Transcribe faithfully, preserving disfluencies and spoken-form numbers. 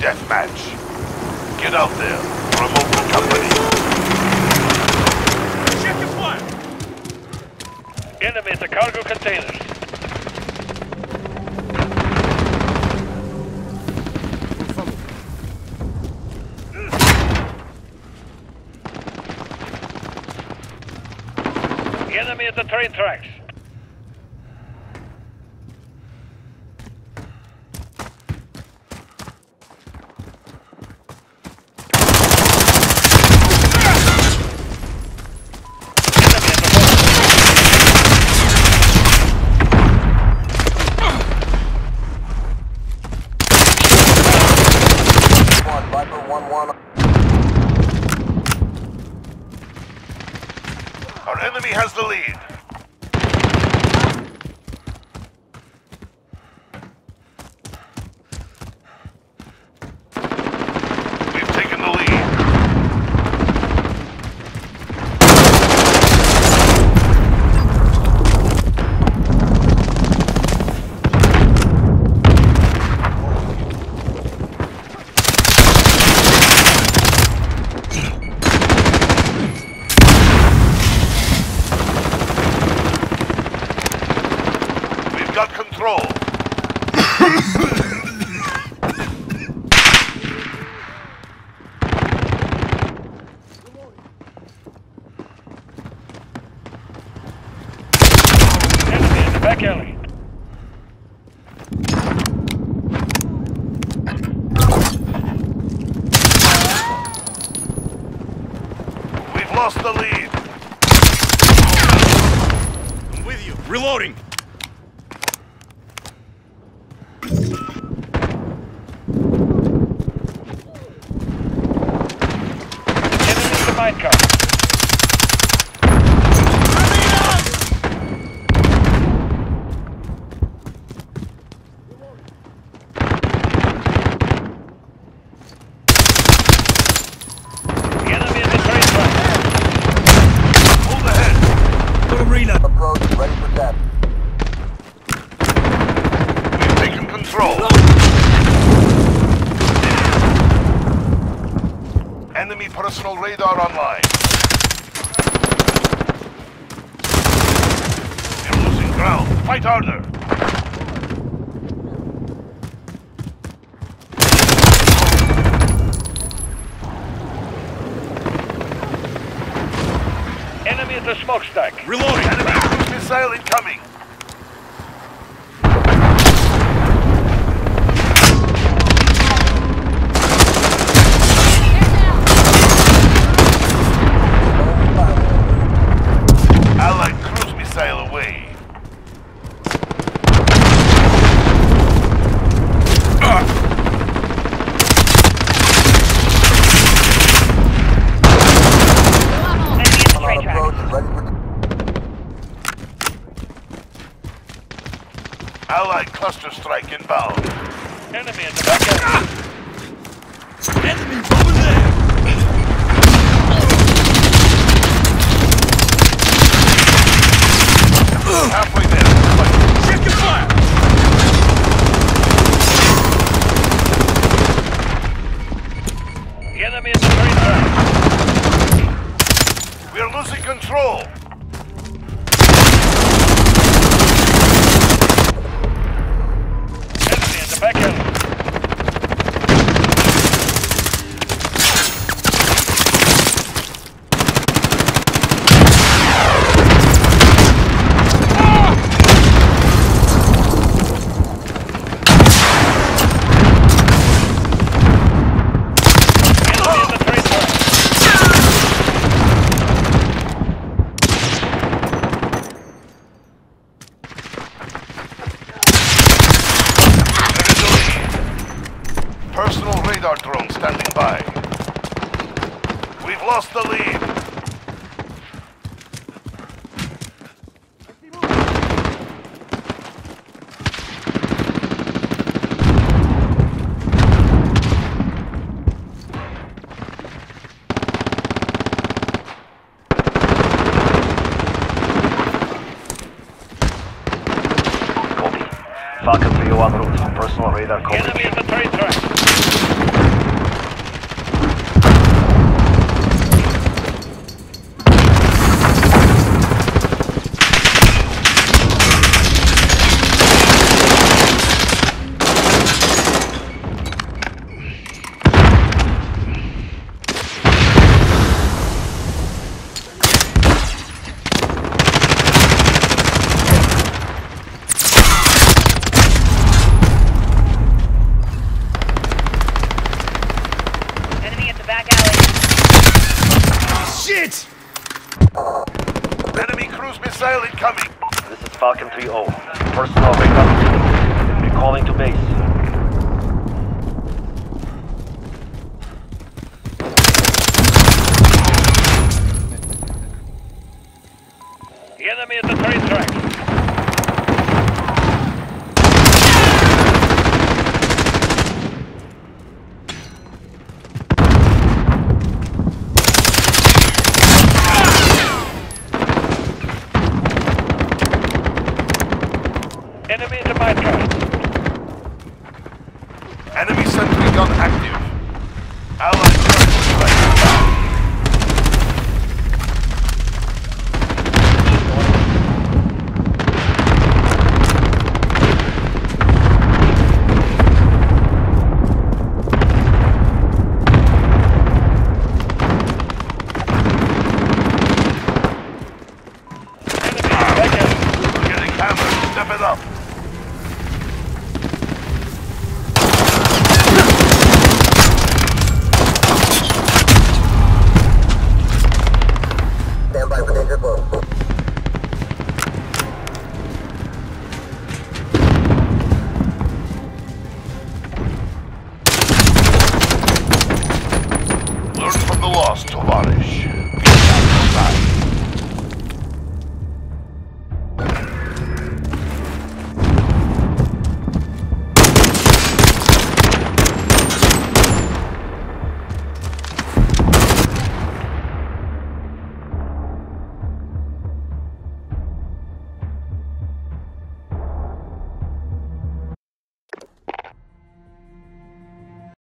deathmatch. Get out there. Promote the company. Check your fire! Enemy at the cargo containers. Enemy at the train tracks. Our enemy has the lead. We've taken the lead. Got control. Enemy in the back alley. We've lost the lead. I'm with you. Reloading. Car. Enemy in the train track. Hold ahead. Put a reload. Approach ready for test. We've taken control. Enemy personal radar online. You're losing ground. Fight harder. Enemy at the smokestack. Reloading. Enemy cruise missile incoming. Allied cruise missile away. Approach ready for Allied cluster strike inbound. Enemy at the back alley. Enemy over there. Halfway there. Check your fire! Enemy at the train track. We're losing control. Enemy at the back alley. Personal radar drone standing by. We've lost the lead. Falcon three oh one route. Personal radar coverage. Enemy at the train track. three oh. Personal radar. Recalling to base. The enemy at the train tracks. Enemy at the mine cart. Enemy sentry gun active. Allied